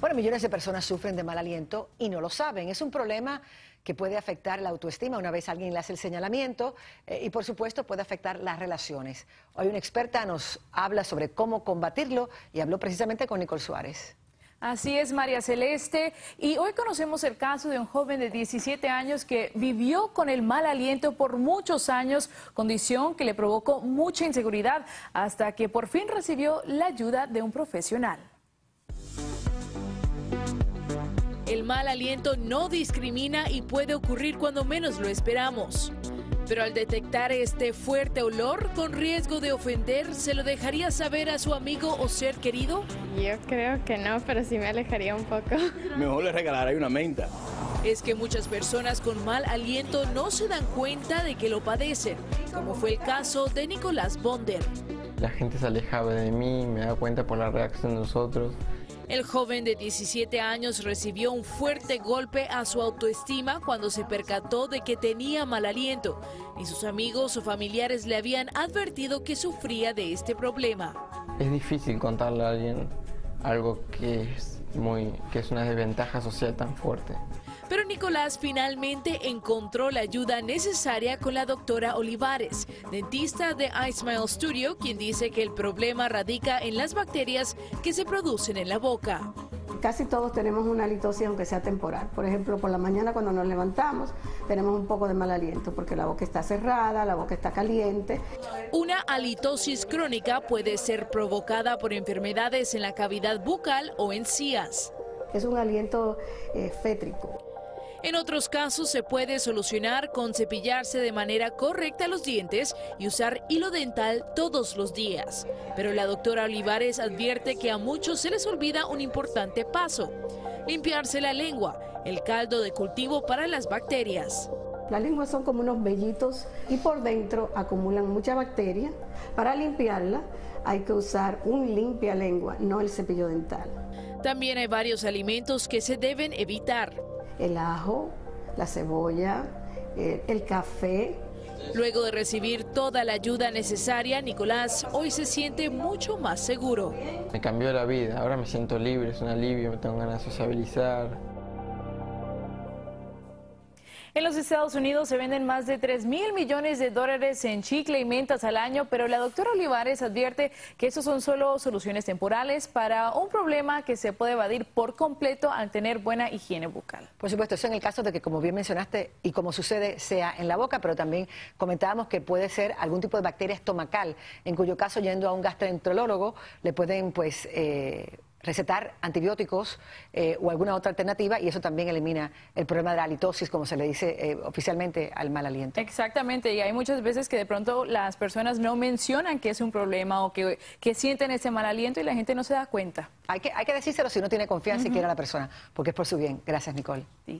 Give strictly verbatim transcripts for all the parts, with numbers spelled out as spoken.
Bueno, millones de personas sufren de mal aliento y no lo saben. Es un problema que puede afectar la autoestima una vez alguien le hace el señalamiento eh, y, por supuesto, puede afectar las relaciones. Hoy una experta nos habla sobre cómo combatirlo y habló precisamente con Nicole Suárez. Así es, María Celeste, y hoy conocemos el caso de un joven de diecisiete años que vivió con el mal aliento por muchos años, condición que le provocó mucha inseguridad, hasta que por fin recibió la ayuda de un profesional. El mal aliento no discrimina y puede ocurrir cuando menos lo esperamos. Pero al detectar este fuerte olor con riesgo de ofender, ¿se lo dejaría saber a su amigo o ser querido? Yo creo que no, pero sí me alejaría un poco. Mejor le regalaré una menta. Es que muchas personas con mal aliento no se dan cuenta de que lo padecen, como fue el caso de Nicolás Bonder. La gente se alejaba de mí, me da cuenta por la reacción de nosotros. El joven de diecisiete años recibió un fuerte golpe a su autoestima cuando se percató de que tenía mal aliento. Ni sus amigos o familiares le habían advertido que sufría de este problema. Es difícil contarle a alguien algo que es, muy, que es una desventaja social tan fuerte. Pero Nicolás finalmente encontró la ayuda necesaria con la doctora Olivares, dentista de iSmile Studio, quien dice que el problema radica en las bacterias que se producen en la boca. Casi todos tenemos una halitosis, aunque sea temporal. Por ejemplo, por la mañana cuando nos levantamos tenemos un poco de mal aliento porque la boca está cerrada, la boca está caliente. Una halitosis crónica puede ser provocada por enfermedades en la cavidad bucal o encías. Es un aliento eh, fétrico. En otros casos se puede solucionar con cepillarse de manera correcta los dientes y usar hilo dental todos los días. Pero la doctora Olivares advierte que a muchos se les olvida un importante paso: limpiarse la lengua, el caldo de cultivo para las bacterias. La lengua son como unos vellitos y por dentro acumulan mucha bacteria. Para limpiarla hay que usar un limpialengua, no el cepillo dental. También hay varios alimentos que se deben evitar. El ajo, la cebolla, el, el café. Luego de recibir toda la ayuda necesaria, Nicolás hoy se siente mucho más seguro. Me cambió la vida, ahora me siento libre, es un alivio, me tengo ganas de sociabilizar. En los Estados Unidos se venden más de tres mil millones de dólares en chicle y mentas al año, pero la doctora Olivares advierte que estos son solo soluciones temporales para un problema que se puede evadir por completo al tener buena higiene bucal. Por supuesto, eso en el caso de que, como bien mencionaste, y como sucede, sea en la boca, pero también comentábamos que puede ser algún tipo de bacteria estomacal, en cuyo caso, yendo a un gastroenterólogo, le pueden, pues, eh, recetar antibióticos eh, o alguna otra alternativa, y eso también elimina el problema de la halitosis, como se le dice eh, oficialmente al mal aliento. Exactamente, y hay muchas veces que de pronto las personas no mencionan que es un problema o que, que sienten ese mal aliento y la gente no se da cuenta. Hay que, hay que decírselo si uno tiene confianza uh-huh. y quiere a la persona, porque es por su bien. Gracias, Nicole. Sí.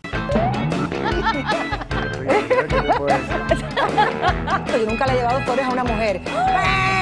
Yo nunca le he llevado flores a una mujer.